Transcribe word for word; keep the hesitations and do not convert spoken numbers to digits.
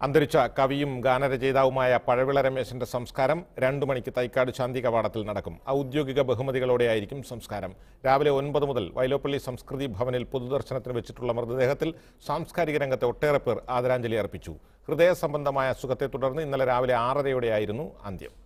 അന്തരിച്ച കവിയും ഗാനരചയിതാവുമായ പഴവിള രമേശന്റെ സംസ്കാരം രണ്ടു മണിക്ക് തൈക്കാട് ശാന്തി കവാടത്തിൽ നടക്കും. ഔദ്യോഗിക ബഹുമതികളോടെയായിരിക്കും സംസ്കാരം. രാവിലെ ഒൻപത് മുതൽ വൈലോപ്പള്ളി സംസ്കൃതി ഭവനിൽ പൊതുദർശനത്തിന് വെച്ചിട്ടുള്ള മൃതദേഹത്തിൽ സാംസ്കാരിക രംഗത്തെ ഒട്ടേറെ പേർ ആദരാഞ്ജലി അർപ്പിച്ചു. ഹൃദയ സംബന്ധമായ അസുഖത്തെ തുടർന്ന് ഇന്നലെ രാവിലെ ആറരയോടെയായിരുന്നു അന്ത്യം.